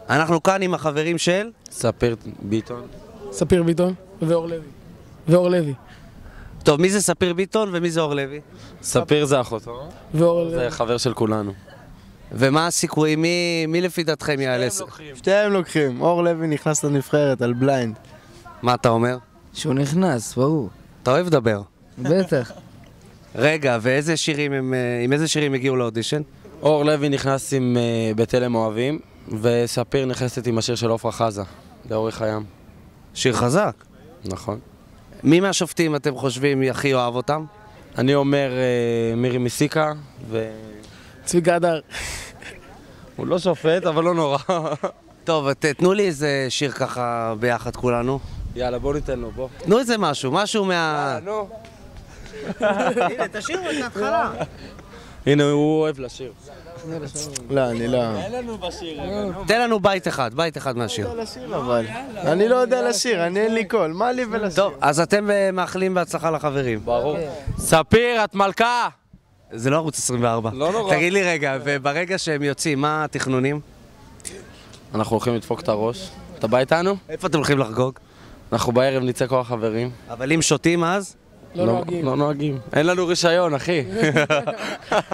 אנחנו כאן עם החברים של ספיר ביטון. ספיר ביטון ואור לוי. ואור לוי. טוב, מי זה ספיר ביטון ומי זה אור לוי? ספיר זה אחותו. ואור לוי. זה חבר של כולנו. ומה הסיכויים? מי לפי דעתכם יעלה? שתיהם לוקחים. אור לוי נכנס לנבחרת על בליינד. מה אתה אומר? שהוא נכנס, ברור. אתה אוהב לדבר. בטח. רגע, ואיזה שירים עם איזה שירים הגיעו לאודישן? אור לוי נכנס עם בתלם אוהבים, וספיר נכנסת עם השיר של עופרה חזה, לאורך הים. שיר חזק. נכון. מי מהשופטים אתם חושבים הכי אוהב אותם? אני אומר מירי מסיקה, צביקה הדר. הוא לא שופט, אבל לא נורא. טוב, תתנו לי איזה שיר ככה ביחד כולנו. יאללה, בוא ניתן לו, בוא. תנו איזה משהו מה... נו. הנה, תשאירו את ההתחלה. הנה, הוא אוהב לשיר. לא, אני לא. אין לנו בשיר. תן לנו בית אחד מהשיר. אבל אני לא יודע לשיר, אני אין לי קול. מה לי ולשיר? טוב, אז אתם מאחלים בהצלחה לחברים. ברור. ספיר, את מלכה! זה לא ערוץ 24. לא נורא. תגיד לי רגע, וברגע שהם יוצאים, מה התכנונים? אנחנו הולכים לדפוק את הראש. אתה בא איתנו? איפה אתם הולכים לחגוג? אנחנו בערב נצא כל החברים. אבל אם שותים אז? לא נוהגים. לא נוהגים. אין לנו רישיון, אחי.